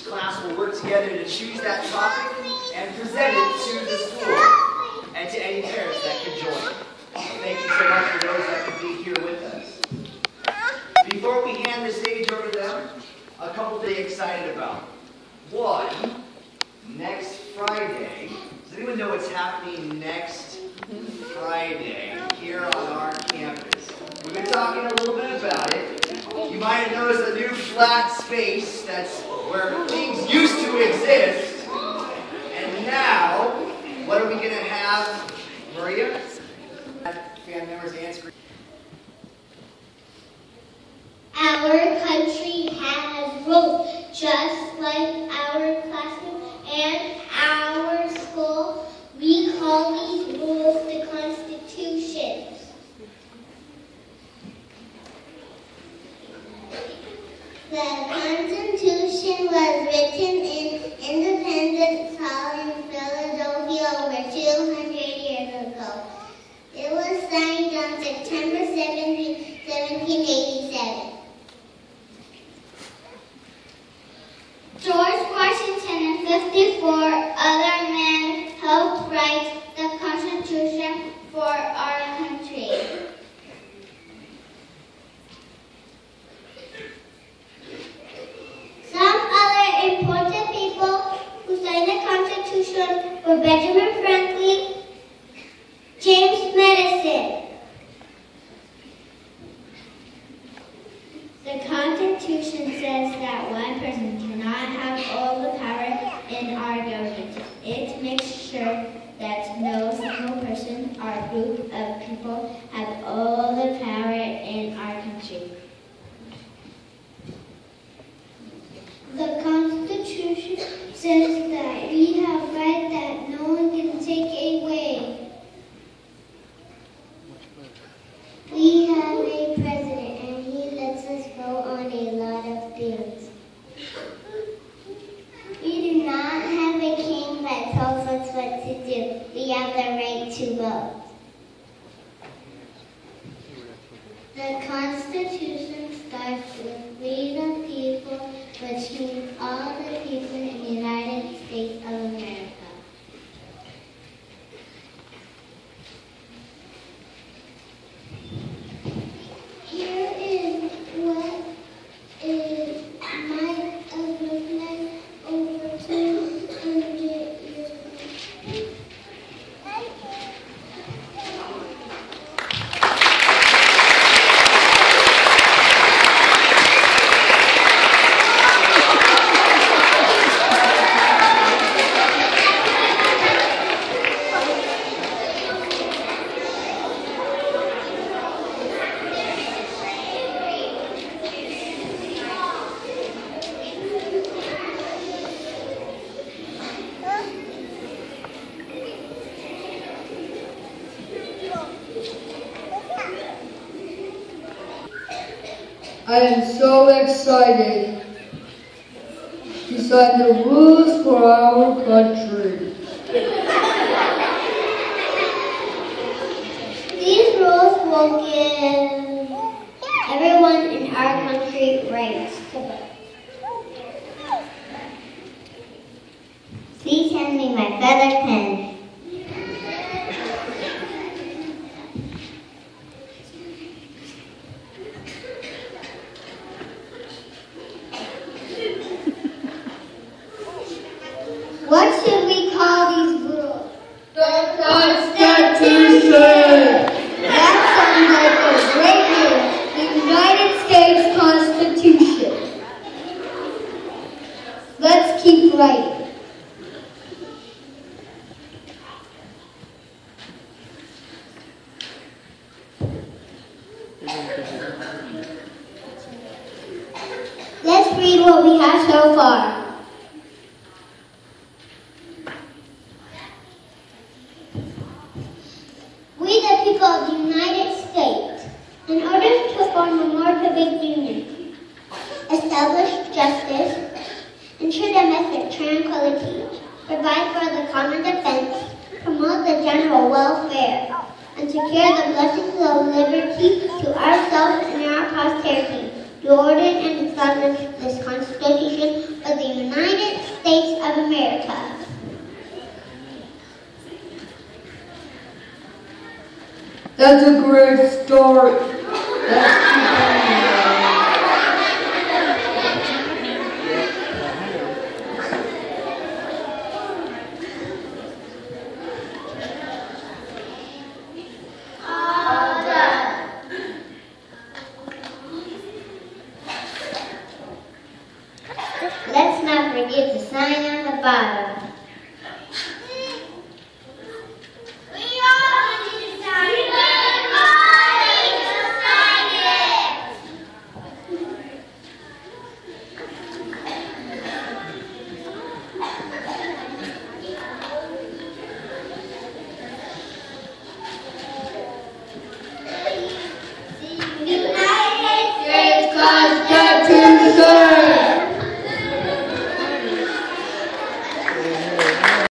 class will work together to choose that topic and present it to the school and to any parents that can join. Thank you so much for those that can be here with us. Before we hand the stage over to them, a couple to be excited about. One, next Friday. Does anyone know what's happening next Friday here on our campus? We've been talking a little bit about it. You might have noticed a new flat space that's where things used to exist. And now, what are we going to have, Maria? Family members answer. Our country has rules, just like our classroom and our school. We call these rules the Constitution. The Constitution was written in Independence Hall in Philadelphia over 200 years ago. It was signed on September 17, 1787. George Washington and 54 other men helped write the Constitution for our country. Some other important people who signed the Constitution were Benjamin Franklin, James Madison. The Constitution says that one person cannot have all the power in our government. It makes sure that no single person or group of people have all the power in our country. The Constitution says that we have rights that no one can take away. We have a president and he lets us vote on a lot of things. We do not have a king that tells us what to do. We have the right to vote. The Constitution starts with we the people, which means all the people in the United States of America. Here is what it might have looked like over 200 years ago. I am so excited to sign the rules for our country. These rules will give everyone in our country rights to vote. Please hand me my feather pen. What should we call these rules? The Constitution! That sounds like a great name. The United States Constitution. Let's keep writing. Let's read what we have so far. We, the people of the United States, in order to form a more perfect union, establish justice, ensure domestic tranquility, provide for the common defense, promote the general welfare, and secure the blessings of liberty to ourselves and our posterity, to order and establish this Constitution of the United States of America. That's a great start. Let's Let's not forget to sign on the bottom.